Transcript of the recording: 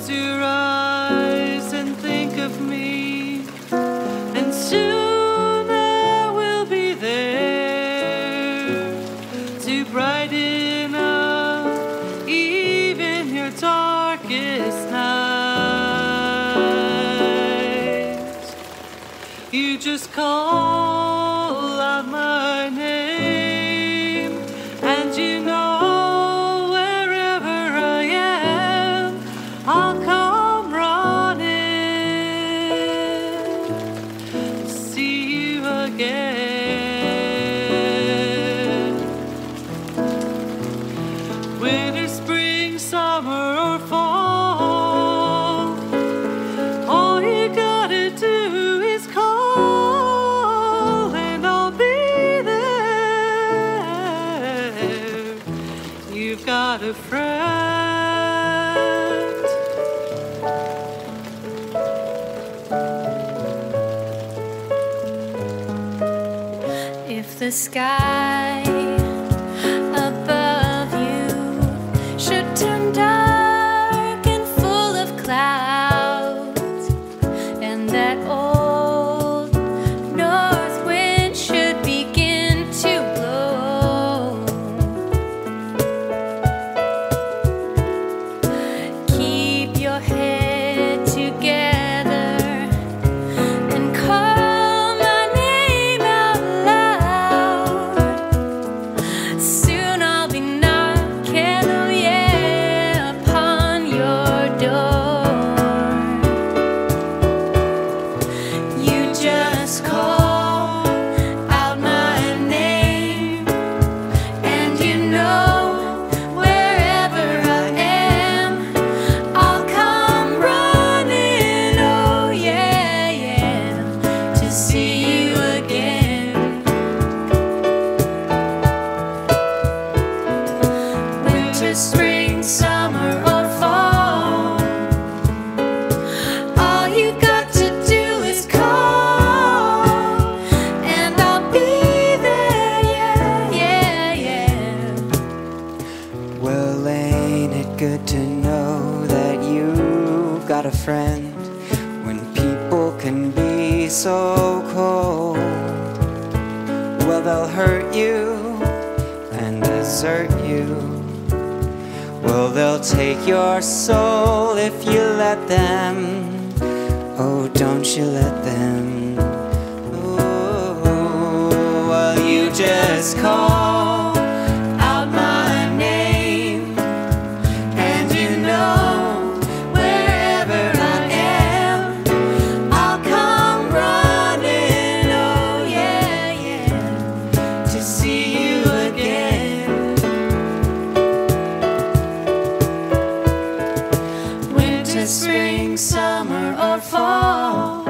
close your eyes and think of me, and soon I will be there to brighten up even your darkest nights. You just call out my name, and you know wherever I am, I'll come running to see you again. Winter, spring, summer, or fall, all you gotta do is call, and I'll be there. You've got a friend. If the sky above you should turn dark and full of clouds, and that old north wind should begin to blow, keep your head together and call my name out loud. Soon I'll be knocking, oh yeah, upon your door. You just call out my name, and you know wherever I am, I'll come running, oh yeah, yeah, to see you again. Winter, spring, summer, or fall, all you got to do is call, and I'll be there, yeah, yeah, yeah. Well, ain't it good to know that you've got a friend when people can be so cold? Well, they'll hurt you and desert you. Well, they'll take your soul if you let them. Oh, don't you let them. Oh, well, you just call out my name, and you know wherever I am, I'll come running, oh yeah, yeah, to see you again. Winter, spring, summer, or fall,